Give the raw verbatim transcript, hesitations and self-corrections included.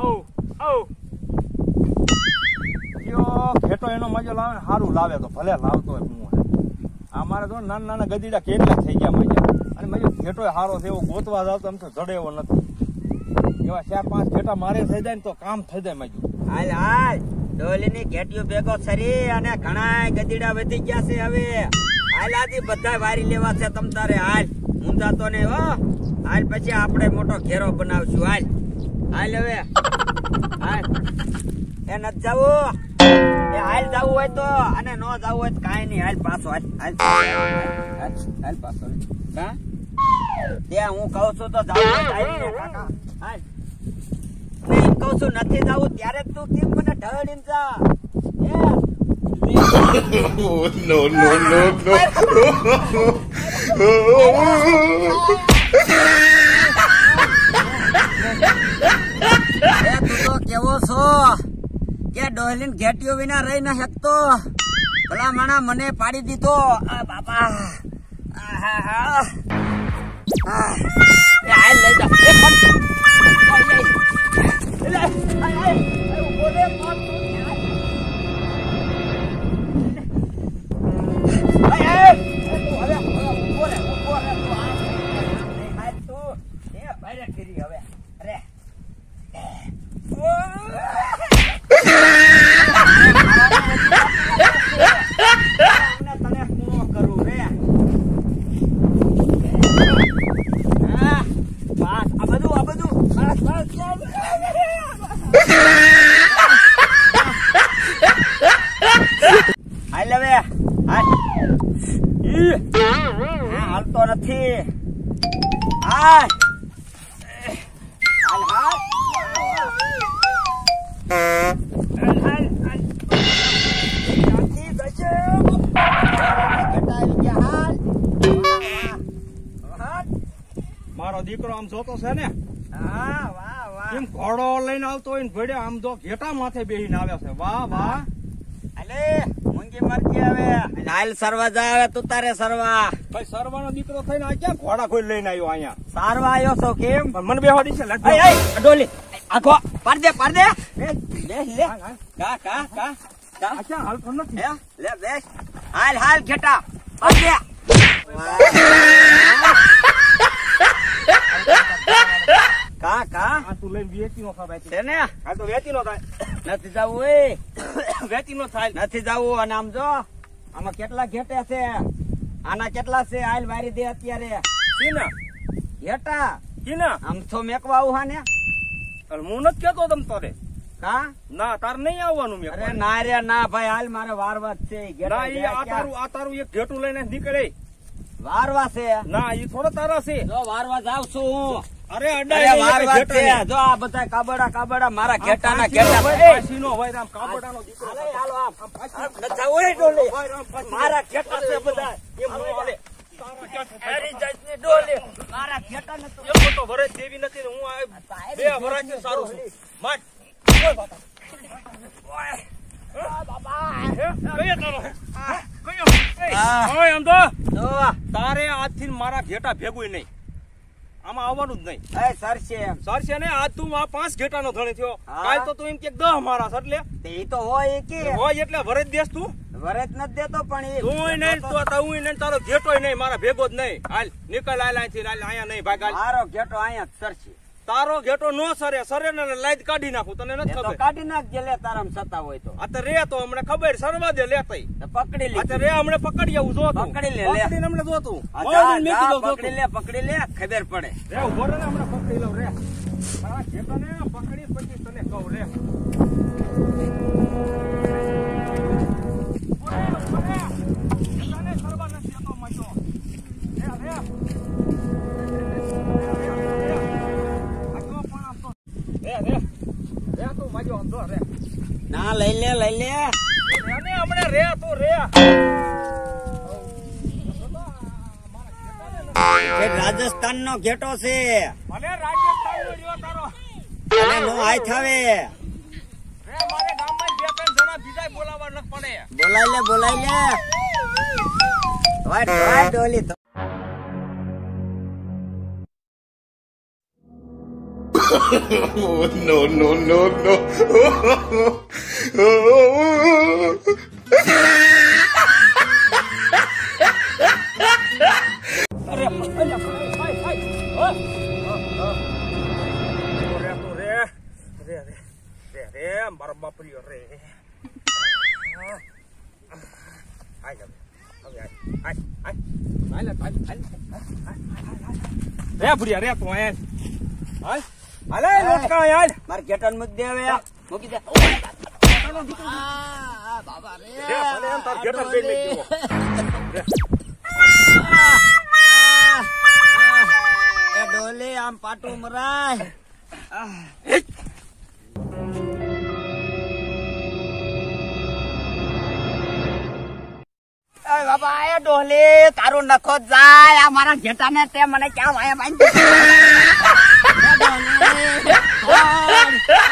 ઓ ઓ યો ઘેટો એનો મજો લાવે ને સારું લાવે તો ભલે લાવતો હોય હું આ મારે તો નાના નાના ગદીડા કેટલા થઈ ગયા મજા અને મજો ઘેટો સારો છે એવો ગોતવા જાવ તો આમ તો જડે એવો નથી એવા ચાર પાંચ ઘેટા મારે થઈ જાય ને તો કામ થઈ જાય મજો હાલ હાલ ડોલીની ઘેટીઓ ભેગો સરી અને ઘણા ગદીડા વધી ગયા છે હવે હાલ આજી બધા વારી લેવા છે તમ તારે હાલ મુંજાતો નહીં હો હાલ પછી આપણે મોટો ઘેરો બનાવશું હાલ હાલ હવે હાલ એ ન જાવું એ હાલ જાવું હોય તો અને ન જાવું હોય તો કાંઈ નહીં હાલ પાછો હાલ હાલ હાલ પાછો હા ત્યાં હું કહું છું તો જાવું કાકા હાલ નહીં કહું છું નથી જાવું ત્યારે તું કેમ મને ઢળીને જા no no no no તું તો કેવો છો કે ડોહલીન ઘેટીઓ વિના રહી ન શકતો ભલા માણા મને પાડી દીધો આ બાપા હાલ લઈ જા હાલતો નથી હાલ હાલ હાલ મારો દીકરો આમ જોતો છે ને હા વાહ વાહ કેમ ઘોડો લઈને આવતો હોય ને ભેડે આમ જો ઘેટા માથે બેહીને આવે છે વાહ વાહ અલે મુંગી મરજી આવે હાલ સરવા જાવે તું તારે સરવા ભાઈ સરવાનો દીકરો થઈને આ ક્યાં ઘોડા કોઈ લઈને આવ્યો અહીંયા સારવા આવ્યો છો કેમ મને બેહોડી છે લગ ડોલી આખો પાડ દે પાડ દે લે લે કા કા કા આ ક્યાં હાલતો નથી લે બેસ હાલ હાલ ઘેટા પાડ દે કા કા આ તું લઈને વેચી નો થાય છે ને આ તો વેચી નો થાય નથી જવું એ વેચી નો થાય નથી જવું અને આમ જો આમાં કેટલા ઘેટે છે આના કેટલા છે હાલ વારી દે અત્યારે કીના ઘેટા કીના આમ તો મેકવા આવું હા ને હું નથી કેતો તમ તારે કા ના તાર નહીં આવવાનું મેં અરે ના રે ના ભાઈ હાલ મારે વારવા જ છે ના ઈ આ તારું આ તારું એક ઘેટું લઈને નીકળે વારવા છે ના ઈ થોડો તારા છે જો વારવા જાવ છું હું અરે અડા અરે વારવા છે જો આ બધા કાબડા કાબડા મારા ઘેટાના ઘેટા પાસીનો હોય રામ કાબડાનો દીકરો હાલો આમ ન જાવ એ ડોલે મારા ઘેટા છે બધા એમ નો હાલે તારી જાતની ડોલે મારા ઘેટા ન તો એમ તો વરસ દેવી નથી ને હું આ બે વરસ થી સારું છું માટ ઓય બાપા ઓય બાબા કયો તારો કયો ઓય આમ તો જો તારે આજથી મારા ઘેટા ભેગું નહીં આમાં આવવાનું જ નહીં એ સર છે સર છે ને આજ તું આ પાંચ ઘેટાનો ધણી થયો કાલ તો તું એમ કે દહ મારા એટલે એ તો હોય કે હોય એટલે વરસ દેસ તું વરસ નથી દેતો પણ તું નહીં તો તું નહીં તારો ઘેટોય નહીં મારા ભેગો જ નહીં હાલ નીકળ આલ અહીંથી હાલ અહીંયા નહીં ભાગ હાલ મારો ઘેટો અહીંયા સર છે તારો ઘેટો નો સરે સરે ને લાઈટ કાઢી નાખું તને નથી તો ખબર કાઢી નાખજે લે તારામ સતા હોય તો આ તો રે તો હમણે ખબર સરવા દે લેતઈ તો પકડી લે આ તો રે હમણે પકડી આવું જો તું પકડી લે લે પકડીને હમણે જો તું આ ઓય જા, મેકી જા, દઉં જો પકડી તું લે પકડી લે ખબર પડે રે ઉભો રે ને હમણે પકડી લઉં રે મારા ઘેટાને પકડી પછી તને કહું રે ઓય ઉભો રે તને સરવા નથી આતો મજો રે રે ના લઈ લે લઈ લે હમણે રે તું રે રાજસ્થાન નો ઘેટો છે મને રાજસ્થાન નો રહ્યો તારો અને નો આય થાવે રે મારે ગામમાં બે ત્રણ જણા બીજા બોલાવવા ન પડે બોલાઈ લે બોલાઈ લે વાટ વાટ ડોલી Oh, no, no, no, no. અરે અલ્યા, હાય, હાય, હા? રે તું રે રે રે રે રે મારો બાપરિયો રે. હાય હવે હવે હાય હાય હાય હાય રે ભુરિયા રે તું હાય હાય હાલે લોટકા હાલ મારે ઘેટન મૂકી દે હવે મૂકી દે બાબા રે રે ભલે એમ તાર ઘેટર બેન લઈ ગયો એ ડોલે આમ પાટું મરાય એ બાબા એ ડોલે તારું નખો જાય આ મારા ઘેટાને તે મને ક્યાં વાયા બાંધી